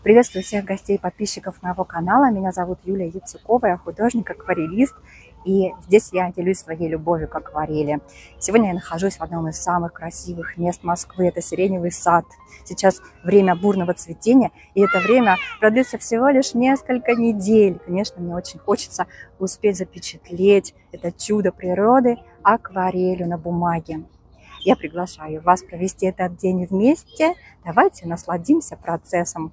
Приветствую всех гостей и подписчиков моего канала. Меня зовут Юлия Яцукова, я художник-акварелист. И здесь я делюсь своей любовью к акварели. Сегодня я нахожусь в одном из самых красивых мест Москвы. Это Сиреневый сад. Сейчас время бурного цветения, и это время продлится всего лишь несколько недель. Конечно, мне очень хочется успеть запечатлеть это чудо природы акварелью на бумаге. Я приглашаю вас провести этот день вместе. Давайте насладимся процессом.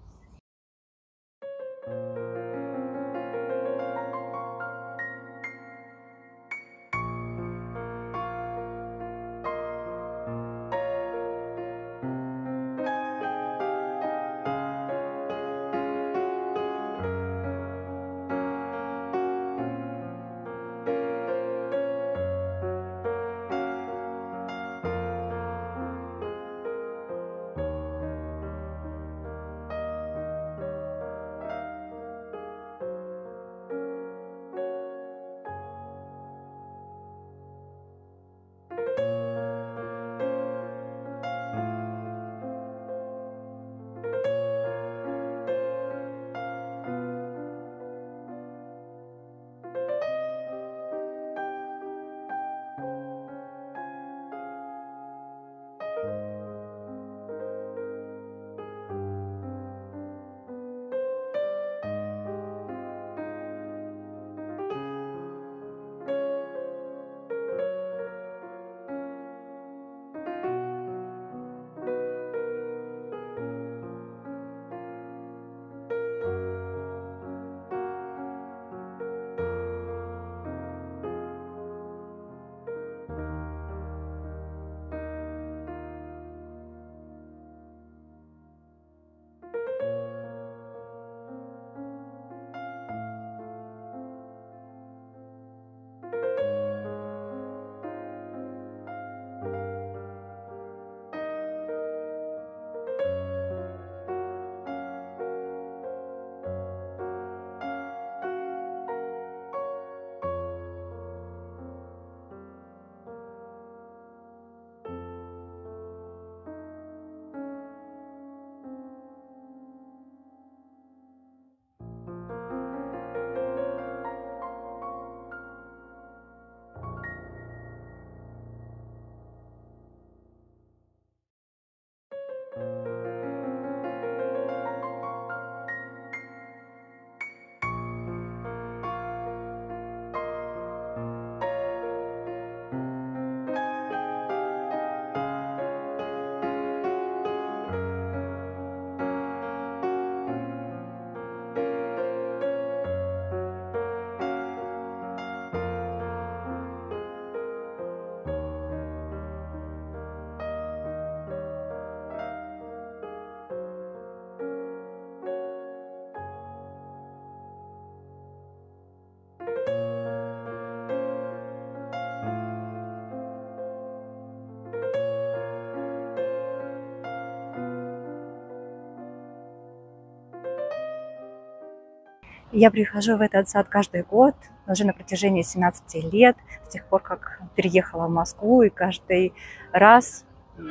Я прихожу в этот сад каждый год, уже на протяжении 17 лет, с тех пор, как переехала в Москву, и каждый раз,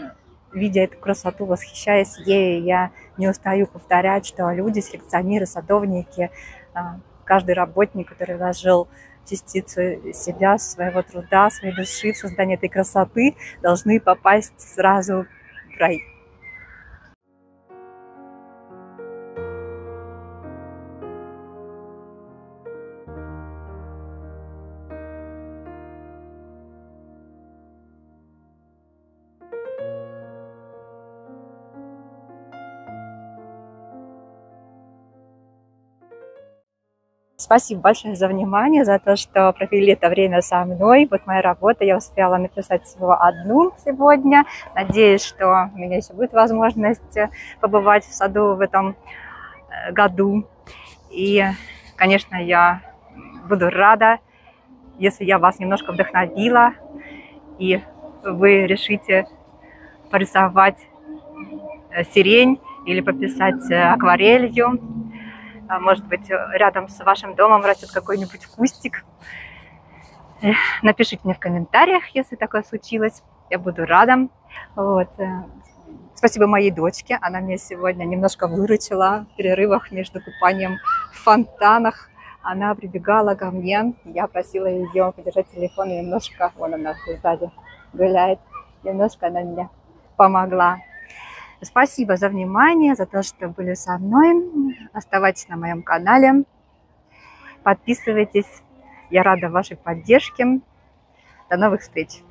видя эту красоту, восхищаясь ею, я не устаю повторять, что люди, селекционеры, садовники, каждый работник, который вложил частицу себя, своего труда, своей души в создание этой красоты, должны попасть сразу в рай. Спасибо большое за внимание, за то, что провели это время со мной. Вот моя работа, я успела написать всего одну сегодня. Надеюсь, что у меня еще будет возможность побывать в саду в этом году. И, конечно, я буду рада, если я вас немножко вдохновила, и вы решите порисовать сирень или пописать акварелью. Может быть, рядом с вашим домом растет какой-нибудь кустик. Напишите мне в комментариях, если такое случилось. Я буду рада. Вот. Спасибо моей дочке, она меня сегодня немножко выручила в перерывах между купанием в фонтанах. Она прибегала ко мне, я просила ее подержать телефон и немножко, вон она сзади гуляет, немножко она мне помогла. Спасибо за внимание, за то, что были со мной. Оставайтесь на моем канале, подписывайтесь. Я рада вашей поддержке. До новых встреч!